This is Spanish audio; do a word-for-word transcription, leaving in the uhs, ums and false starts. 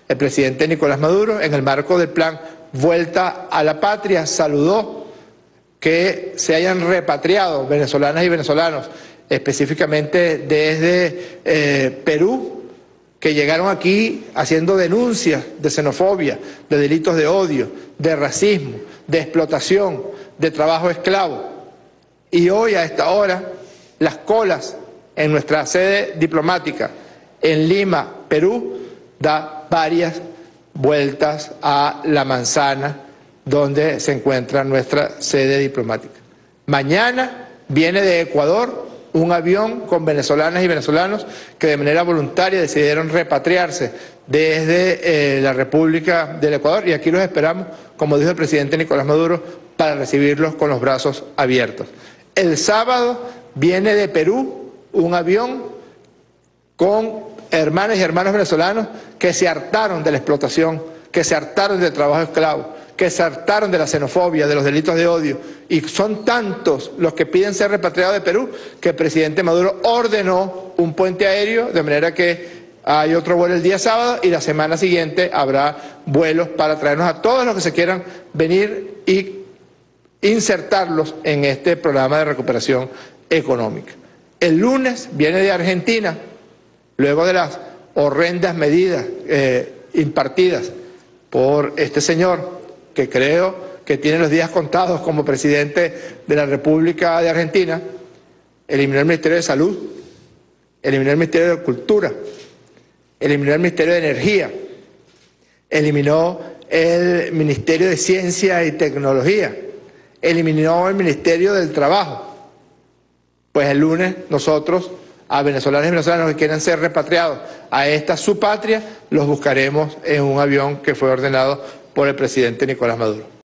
El presidente Nicolás Maduro, en el marco del plan Vuelta a la Patria, saludó que se hayan repatriado venezolanas y venezolanos, específicamente desde eh, Perú, que llegaron aquí haciendo denuncias de xenofobia, de delitos de odio, de racismo, de explotación, de trabajo esclavo. Y hoy a esta hora, las colas en nuestra sede diplomática en Lima, Perú, da varias vueltas a la manzana donde se encuentra nuestra sede diplomática. Mañana viene de Ecuador un avión con venezolanas y venezolanos que de manera voluntaria decidieron repatriarse desde eh, la República del Ecuador, y aquí los esperamos, como dijo el presidente Nicolás Maduro, para recibirlos con los brazos abiertos. El sábado viene de Perú un avión con hermanas y hermanos venezolanos que se hartaron de la explotación, que se hartaron del trabajo esclavo, que se hartaron de la xenofobia, de los delitos de odio, y son tantos los que piden ser repatriados de Perú que el presidente Maduro ordenó un puente aéreo, de manera que hay otro vuelo el día sábado y la semana siguiente habrá vuelos para traernos a todos los que se quieran venir y insertarlos en este programa de recuperación económica. El lunes viene de Argentina, luego de las horrendas medidas eh, impartidas por este señor, que creo que tiene los días contados como presidente de la República de Argentina. Eliminó el Ministerio de Salud, eliminó el Ministerio de Cultura, eliminó el Ministerio de Energía, eliminó el Ministerio de Ciencia y Tecnología, eliminó el Ministerio del Trabajo. Pues el lunes nosotros, a venezolanos y venezolanos que quieran ser repatriados a esta su patria, los buscaremos en un avión que fue ordenado por el presidente Nicolás Maduro.